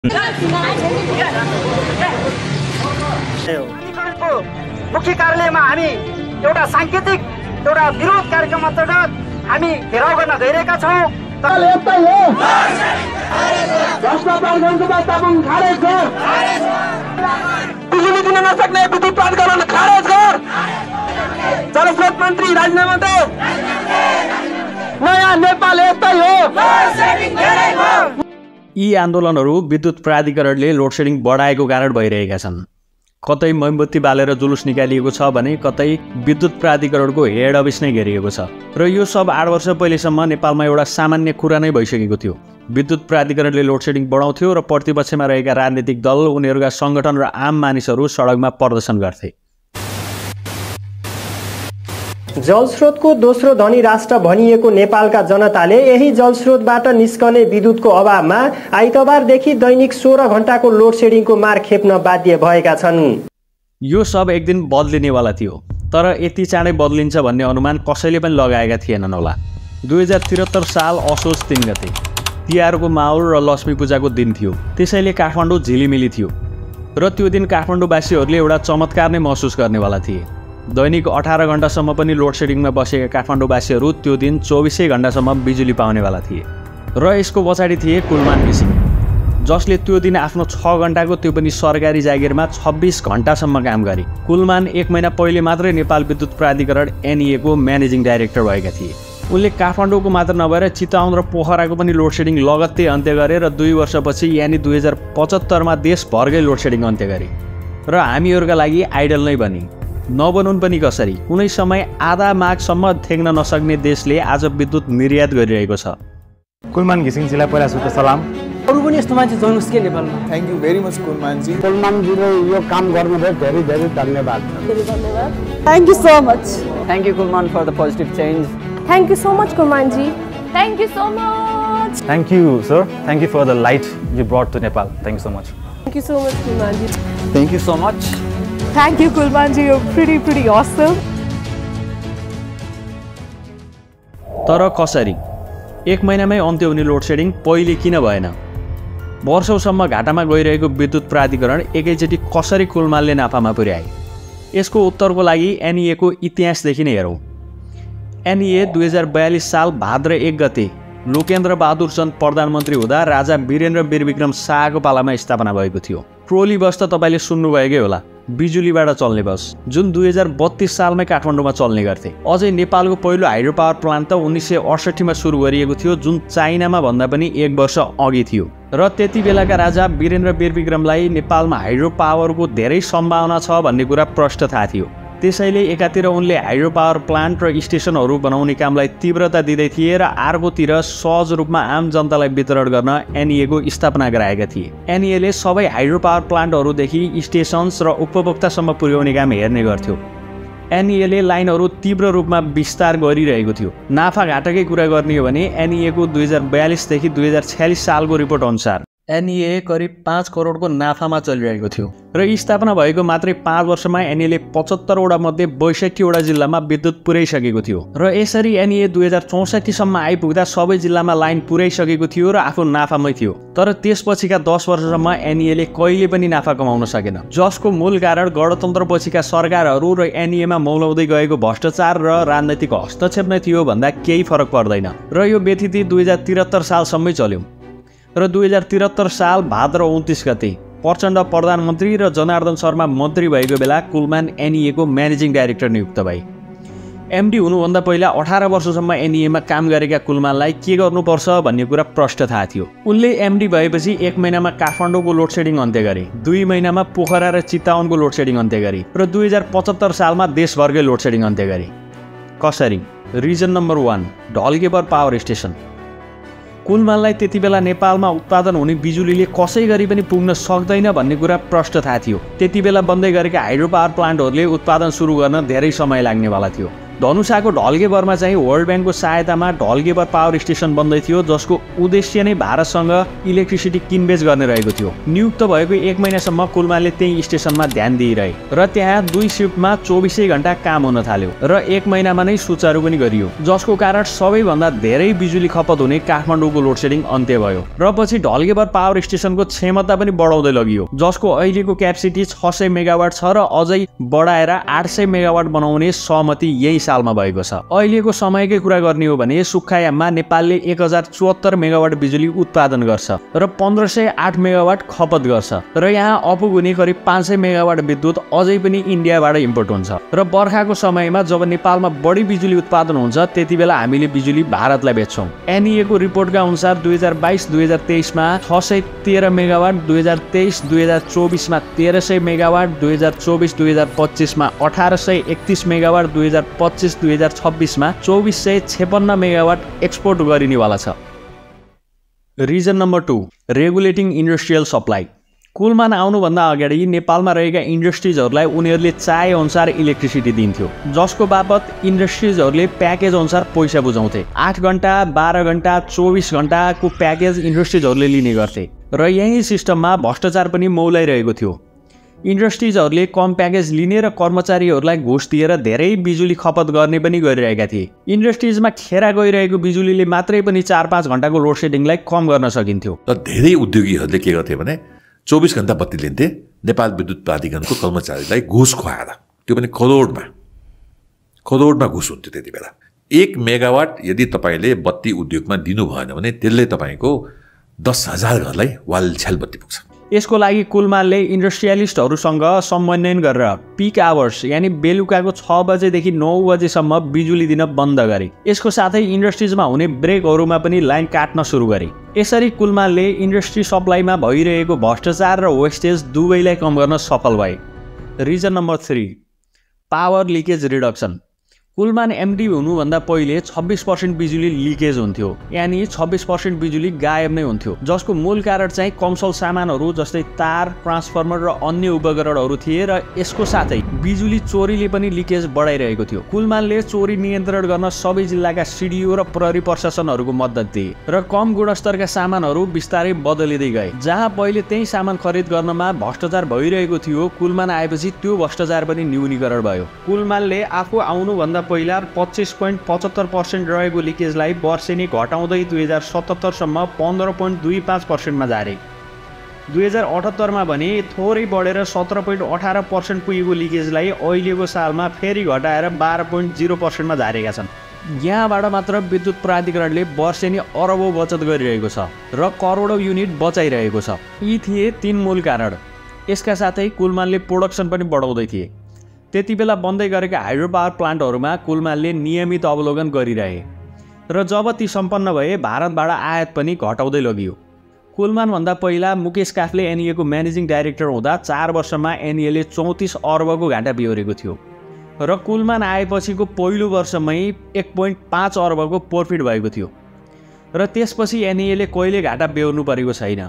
मुख्य कार्यालयमा हामी एउटा सांकेतिक एउटा विरोध कार्यक्रम अन्तर्गत हामी घेराउ गर्न गइरहेका छौं। बिजुली दिन नसक्ने विद्युत प्राधिकरण खारेज गर। जलस्रोत मन्त्री राजीनामा दे। नयाँ नेपाल यस्तै हो। यी आन्दोलनहरू विद्युत प्राधिकरणले लोडसेडिङ बढाएको कारण भइरहेका छन्। कतै मोमबत्ती बालेर जुलुस निकालिएको छ भने कतै विद्युत प्राधिकरणको हेड अफिस नै घेरिएको छ। र यो सब 8 वर्ष पहिलेसम्म नेपालमा एउटा सामान्य कुरा नै भइसकेको थियो। विद्युत प्राधिकरणले लोडसेडिङ बढाउँथ्यो र प्रतिपक्षमा रहेका राजनीतिक दल, उनीहरूका सङ्गठन र आम मानिसहरू सडकमा प्रदर्शन गर्थे। जलस्रोतको दोस्रो धनी राष्ट्र भनिएको नेपालका जनताले यही जलस्रोतबाट निस्कने विद्युतको अभावमा आइतबारदेखि दैनिक 16 घण्टाको लोडसेडिङको मार खेप्न बाध्य भएका छन्। यो सब एक दिन बदलिनेवाला थियो, तर यति चाँडै बदलिन्छ भन्ने अनुमान कसैले पनि लगाएका थिएनन् होला। 2073 साल असोज 3 गते तिहारको माहौल र लक्ष्मी पूजाको दिन थियो। त्यसैले काठमाडौँ झिलिमिली थियो र त्यो दिन काठमाडौँवासीहरूले एउटा चमत्कार नै महसुस गर्नेवाला थिए। दैनिक 18 घण्टासम्म पनि लोडसेडिङमा बसेका काठमाडौँवासीहरू त्यो दिन 24 घण्टासम्म बिजुली पाउनेवाला थिए। र यसको पछाडि थिए कुलमान घिसिङ, जसले त्यो दिन आफ्नो 6 घण्टाको त्यो पनि सरकारी जागिरमा 26 घण्टासम्म काम गरे। कुलमान 1 महिना पहिले मात्रै नेपाल विद्युत प्राधिकरण NEA को म्यानेजिङ डाइरेक्टर भएका थिए। उनले काठमाडौँको मात्र नभएर चितवन र पोखराको पनि लोडसेडिङ लगत्तै अन्त्य गरे र 2 वर्षपछि यानि 2075 मा देशभरकै लोडसेडिङ अन्त्य गरे र हामीहरूका लागि आइडल नै बने। नबनुन् पनि कसरी? कुनै समय आधा माघसम्म थेग्न नसक्ने देशले आज विद्युत निर्यात गरिरहेको छ। कुलमान घिसिङजीलाई पहिला सुरु सलाम। अरु पनि यस्तो मान्छे जोइनुहोस् के नेपालमा। थ्याङ्क यू भेरी मच कुलमानजी। कुलमानजीले यो काम गर्नुभयो, धेरै धेरै धन्यवाद। Thank you so much. Thank you Kulman for the positive change. Thank you so much Kulmanji. Thank you so much. Thank you sir. Thank you for the light you brought to Nepal. Thank you so much. Thank you so much Kulmanji. Thank you so much. Thank you Kulmanji. You're pretty awesome. तर कसरी 1 महिनामै अन्त्य हुने load shedding पहिले किन भएन? वर्षौसम्म घाटामा गइरहेको विद्युत प्राधिकरण एकैचोटि कसरी कुलमानले नाफामा पुर्याए? यसको उत्तरको लागि NEA को इतिहासदेखि नै हेरौँ। NEA 2042 साल भाद्र 1 गते लोकेन्द्र बहादुर चन्द प्रधानमन्त्री हुँदा राजा वीरेन्द्र वीरविक्रम शाहको पालामा स्थापना भएको थियो। ट्रोली बस त तपाईँले सुन्नुभएकै होला, बिजुलीबाट चल्ने बस, जुन 2032 सालमै काठमाडौँमा चल्ने गर्थे। अझै नेपालको पहिलो हाइड्रो पावर प्लान्ट त 1968 मा सुरु गरिएको थियो, जुन चाइनामा भन्दा पनि 1 वर्ष अघि थियो। र त्यति बेलाका राजा वीरेन्द्र वीरविक्रमलाई नेपालमा हाइड्रो पावरको धेरै सम्भावना छ भन्ने कुरा प्रष्ट थाहा थियो। त्यसैले एकातिर उनले हाइड्रो पावर प्लान्ट र स्टेसनहरू बनाउने कामलाई तीव्रता दिँदै थिए र अर्कोतिर सहज रूपमा आम जनतालाई वितरण गर्न NEA को स्थापना गराएका थिए। NEA ले सबै हाइड्रो पावर प्लान्टहरूदेखि स्टेशन्स र उपभोक्तासम्म पुर्याउने काम हेर्ने गर्थ्यो। NEA ले लाइनहरू तीव्र रूपमा विस्तार गरिरहेको थियो। नाफा घाटाकै कुरा गर्ने हो भने NEA को 2042 देखि 2046 सालको रिपोर्ट अनुसार NEA करिब 5 करोडको नाफामा चलिरहेको थियो र स्थापना भएको मात्रै 5 वर्षमा NEA ले 75 वटा मध्ये 62 वटा जिल्लामा विद्युत पुर्याइसकेको थियो र यसरी NEA 2064 सम्म आइपुग्दा सबै जिल्लामा लाइन पुर्याइसकेको थियो र आफू नाफामै थियो। तर त्यसपछिका 10 वर्षसम्म NEA ले कहिले पनि नाफा कमाउन सकेन, जसको मूल कारण गणतन्त्रपछिका सरकारहरू र NEA मा मौलाउँदै गएको भ्रष्टाचार र राजनैतिक हस्तक्षेप नै थियो भन्दा केही फरक पर्दैन र यो व्यतिथि 2073 सालसम्मै चल्यो। र 2073 साल भाद्र 29 गते प्रचण्ड प्रधानमन्त्री र जनार्दन शर्मा मन्त्री भएको बेला कुलमान NEA को म्यानेजिङ डाइरेक्टर नियुक्त भए। MD हुनुभन्दा पहिला 18 वर्षसम्म NEA मा काम गरेका कुलमानलाई के गर्नुपर्छ भन्ने कुरा प्रष्ट थाहा थियो। उनले MD भएपछि 1 महिनामा काठमाडौँको लोडसेडिङ अन्त्य गरे, 2 महिनामा पोखरा र चितवनको लोडसेडिङ अन्त्य गरे र 2075 सालमा देशभरकै लोडसेडिङ अन्त्य गरे। कसरी? Reason number 1 Dhalkebar power station. कुलमानलाई त्यति बेला नेपालमा उत्पादन हुने बिजुलीले कसै गरी पनि पुग्न सक्दैन भन्ने कुरा प्रष्ट थाहा थियो। त्यति बेला बन्दै गरेका हाइड्रो पावर प्लान्टहरूले उत्पादन सुरु गर्न धेरै समय लाग्नेवाला थियो। धनुषाको ढल्केबरमा चाहिँ वर्ल्ड ब्याङ्कको सहायतामा ढल्केबर पावर स्टेसन बन्दै थियो, जसको उद्देश्य नै भारतसँग इलेक्ट्रिसिटी किनबेच गर्ने रहेको थियो। नियुक्त भएको 1 महिनासम्म कुलमानले त्यही स्टेसनमा ध्यान दिइरहे र त्यहाँ 2 शिफ्टमा 24 घण्टा काम हुन थाल्यो र 1 महिनामा नै सुचारू पनि गरियो, जसको कारण सबैभन्दा धेरै बिजुली खपत हुने काठमाडौँको लोड सेडिङ अन्त्य भयो र पछि ढल्केबर पावर स्टेसनको क्षमता पनि बढाउँदै लगियो, जसको अहिलेको क्यापेसिटी 600 मेगावाट छ र अझै बढाएर 800 मेगावाट बनाउने सहमति यही सालमा भएको छ। अहिलेको समयकै कुरा गर्ने हो भने सुक्खायाममा नेपालले 1074 मेगावाट बिजुली उत्पादन गर्छ र 1508 मेगावाट खपत गर्छ र यहाँ अपुग्ने करिब 500 मेगावाट विद्युत अझै पनि इन्डियाबाट इम्पोर्ट हुन्छ र बर्खाको समयमा जब नेपालमा बढी बिजुली उत्पादन हुन्छ त्यति बेला हामीले बिजुली भारतलाई बेच्छौँ। NEA को रिपोर्टका अनुसार 2022-2023 मा 613 मेगावाट, 2023-2024 मा 1300 मेगावाट, 2024-2025 मा 1831 मेगावाट, 2025-2026 मा 2456 मेगावाट एक्सपोर्ट गरिनेवाला छ। Reason number 2, regulating industrial supply. Kulman आउनुभन्दा अगाडि नेपालमा रहेका इन्डस्ट्रिजहरूलाई उनीहरूले चाहे अनुसार इलेक्ट्रिसिटी दिन्थ्यो, जसको बापत इन्डस्ट्रिजहरूले प्याकेज अनुसार पैसा बुझाउँथे। 8 घण्टा, 12 घण्टा, 24 घण्टाको प्याकेज इन्डस्ट्रिजहरूले लिने गर्थे र यही सिस्टममा भ्रष्टाचार पनि मौलाइरहेको थियो। इन्डस्ट्रिजहरूले कम प्याकेज लिने र कर्मचारीहरूलाई घुस दिएर धेरै बिजुली खपत गर्ने पनि गरिरहेका थिए। इन्डस्ट्रिजमा खेरा गइरहेको बिजुलीले मात्रै पनि 4-5 घण्टाको लोड सेडिङलाई कम गर्न सकिन्थ्यो। र धेरै उद्योगीहरूले के गर्थे भने 24 घण्टा बत्ती लिन्थे नेपाल विद्युत प्राधिकरणको कर्मचारीलाई घुस खुवाएर, त्यो पनि करोडमा घुस हुन्थ्यो त्यति बेला। 1 मेगावाट यदि तपाईँले बत्ती उद्योगमा दिनु भएन भने त्यसले तपाईँको 10,000 घरलाई वालछ्याल बत्ती पुग्छ। यसको लागि कुलमानले इन्डस्ट्रियलिस्टहरूसँग समन्वय गरेर पिक आवर्स यानी बेलुकाको 6 बजेदेखि 9 बजेसम्म बिजुली दिन बन्द गरे। यसको साथै इन्डस्ट्रिजमा हुने ब्रेकहरूमा पनि लाइन काट्न सुरु गरे। यसरी कुलमानले इन्डस्ट्री सप्लाईमा भइरहेको भ्रष्टाचार र वेस्टेज दुवैलाई कम गर्न सफल भए। Reason number 3, power leakage reduction. Kulman MD हुनुभन्दा पहिले 26% बिजुली लिकेज हुन्थ्यो, यानी 26% बिजुली गायब नै हुन्थ्यो, जसको मूल कारण चाहिँ कमसल सामानहरू जस्तै तार, ट्रान्सफर्मर र अन्य उपकरणहरू थिए र यसको साथै बिजुली चोरीले पनि लिकेज बढाइरहेको थियो। कुलमानले चोरी नियन्त्रण गर्न सबै जिल्लाका सिडिओ र प्रहरी प्रशासनहरूको मद्दत दिए र कम गुणस्तरका सामानहरू बिस्तारै बदलिँदै गए। जहाँ पहिले त्यही सामान खरिद गर्नमा भ्रष्टाचार भइरहेको थियो, कुलमान आएपछि त्यो भ्रष्टाचार पनि न्यूनीकरण भयो। कुलमानले आफू आउनुभन्दा पहिला 25.75% रहेको लिकेजलाई वर्षेनी घटाउँदै 2077 सम्म 15.25% मा झारे। 2078 मा भने थोरै बढेर 17.18% पुगेको लिकेजलाई अहिलेको सालमा फेरि घटाएर 12.0% मा झारेका छन्। यहाँबाट मात्र विद्युत प्राधिकरणले वर्षेनी अरबौं बचत गरिरहेको छ र करोडौं युनिट बचाइरहेको छ। यी थिए 3 मूल कारण। यसका साथै कुलमानले प्रोडक्सन पनि बढाउँदै थिए। त्यति बेला बन्दै गरेका हाइड्रो पावर प्लान्टहरूमा कुलमानले नियमित अवलोकन गरिरहे र जब ती सम्पन्न भए भारतबाट आयात पनि घटाउँदै लगियो। कुलमानभन्दा पहिला मुकेश काफले NEA को म्यानेजिङ डाइरेक्टर हुँदा 4 वर्षमा NEA ले 34 अर्बको घाटा बिहोरेको थियो र कुलमान आएपछिको पहिलो वर्षमै 1.5 अर्बको प्रॉफिट भएको थियो र त्यसपछि NEA ले कहिले घाटा बेहोर्नु परेको छैन।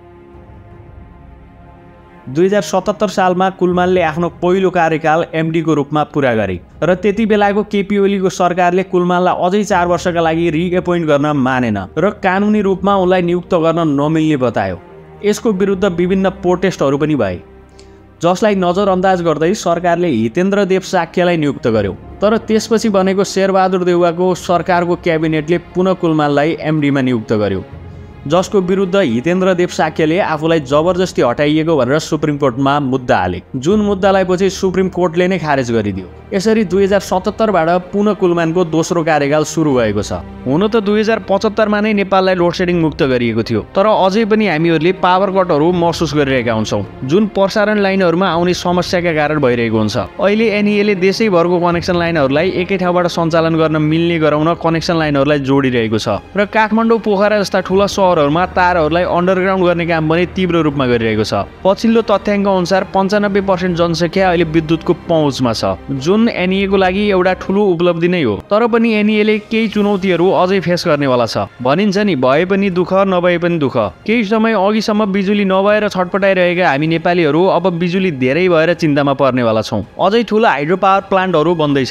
2077 सालमा कुलमानले आफ्नो पहिलो कार्यकाल MD को रूपमा पूरा गरे र त्यति बेलाको केपी ओलीको सरकारले कुलमानलाई अझै 4 वर्षका लागि रिएपोइन्ट गर्न मानेन र कानुनी रूपमा उनलाई नियुक्त गर्न नमिल्ने बतायो। यसको विरुद्ध विभिन्न प्रोटेस्टहरू पनि भए, जसलाई नजरअन्दाज गर्दै सरकारले हितेन्द्र देव साक्यलाई नियुक्त गर्यो। तर त्यसपछि बनेको शेरबहादुर देउवाको सरकारको क्याबिनेटले पुनः कुलमानलाई MD मा नियुक्त गर्यो, जसको विरुद्ध हितेन्द्र देव साक्यले आफूलाई जबरजस्ती हटाइएको भनेर सुप्रिम कोर्टमा मुद्दा हाले, जुन मुद्दालाई पछि सुप्रिम कोर्टले नै खारेज गरिदियो। यसरी 2077 बाट पुनः कुलमानको दोस्रो कार्यकाल सुरु भएको छ। हुन त 2075 मा नै नेपाललाई लोड सेडिङ मुक्त गरिएको थियो, तर अझै पनि हामीहरूले पावर कटहरू महसुस गरिरहेका हुन्छौँ, जुन प्रसारण लाइनहरूमा आउने समस्याका कारण भइरहेको हुन्छ। अहिले NEA ले देशैभरको कनेक्सन लाइनहरूलाई एकै ठाउँबाट सञ्चालन गर्न मिल्ने गराउन कनेक्सन लाइनहरूलाई जोडिरहेको छ र काठमाडौँ, पोखरा जस्ता ठुला सहरहरूमा तारहरूलाई अन्डरग्राउन्ड गर्ने काम पनि तीव्र रूपमा गरिरहेको छ। पछिल्लो तथ्याङ्क अनुसार 95% जनसङ्ख्या अहिले विद्युतको पहुँचमा छ, जुन NEA को लागि एउटा ठुलो उपलब्धि नै हो। तर पनि NEA ले केही चुनौतीहरू अझै फेस गर्नेवाला छ। भनिन्छ नि, भए पनि दुःख नभए पनि दुःख। केही समय अघिसम्म बिजुली नभएर छटपटाइरहेका हामी नेपालीहरू अब बिजुली धेरै भएर चिन्तामा पर्नेवाला छौँ। अझै ठुला हाइड्रो पावर प्लान्टहरू बन्दैछन्।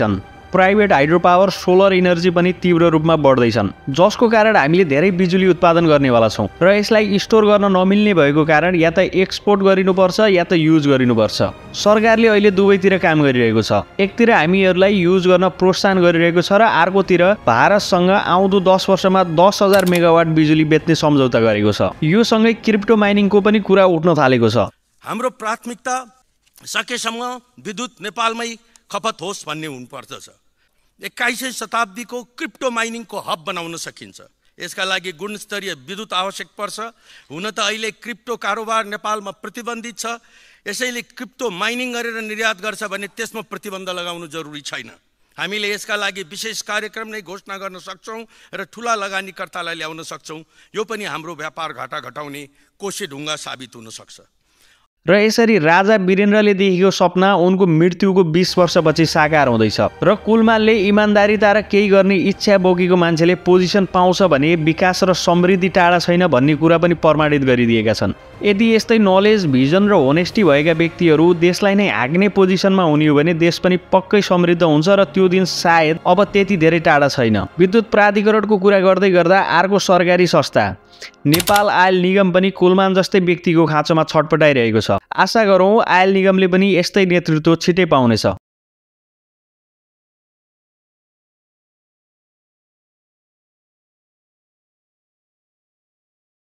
Private hydro power, solar energy पनि तीव्र रूपमा बढ्दैछन्, जसको कारण हामीले धेरै बिजुली उत्पादन गर्नेवाला छौँ र यसलाई स्टोर गर्न नमिल्ने भएको कारण या त एक्सपोर्ट गरिनुपर्छ या त युज गरिनुपर्छ। सरकारले अहिले दुवैतिर काम गरिरहेको छ। एकतिर हामीहरूलाई युज गर्न प्रोत्साहन गरिरहेको छ र अर्कोतिर भारतसँग आउँदो 10 वर्षमा 10,000 मेगावाट बिजुली बेच्ने सम्झौता गरेको छ। यो सँगै क्रिप्टो माइनिङको पनि कुरा उठ्न थालेको छ। हाम्रो प्राथमिकता सकेसम्म विद्युत नेपालमै खपत होस् भन्ने हुनुपर्दछ। 21औं शताब्दीको क्रिप्टो माइनिङको हब बनाउन सकिन्छ। यसका लागि गुणस्तरीय विद्युत आवश्यक पर्छ। हुन त अहिले क्रिप्टो कारोबार नेपालमा प्रतिबन्धित छ, यसैले क्रिप्टो माइनिङ गरेर निर्यात गर्छ भने त्यसमा प्रतिबन्ध लगाउनु जरुरी छैन। हामीले यसका लागि विशेष कार्यक्रम नै घोषणा गर्न सक्छौं र ठूला लगानीकर्तालाई ल्याउन सक्छौं। यो पनि हाम्रो व्यापार घाटा घटाउने कोसेढुङ्गा साबित हुन सक्छ। र यसरी राजा वीरेन्द्रले देखेको सपना उनको मृत्युको 20 वर्षपछि साकार हुँदैछ र कुलमानले इमान्दारिता र केही गर्ने इच्छा बोकेको मान्छेले पोजिसन पाउँछ भने विकास र समृद्धि टाढा छैन भन्ने कुरा पनि प्रमाणित गरिदिएका छन्। यदि यस्तै नलेज, भिजन र होनेस्टी भएका व्यक्तिहरू देशलाई नै हाँक्ने पोजिसनमा हुने हो भने देश पनि पक्कै समृद्ध हुन्छ र त्यो दिन सायद अब त्यति धेरै टाढा छैन। विद्युत प्राधिकरणको कुरा गर्दै गर्दा अर्को सरकारी संस्था नेपाल आयल निगम पनि कुलमान जस्तै व्यक्तिको खाँचोमा छटपटाइरहेको छ। आशा गरौँ आयल निगमले पनि यस्तै नेतृत्व छिटै पाउनेछ।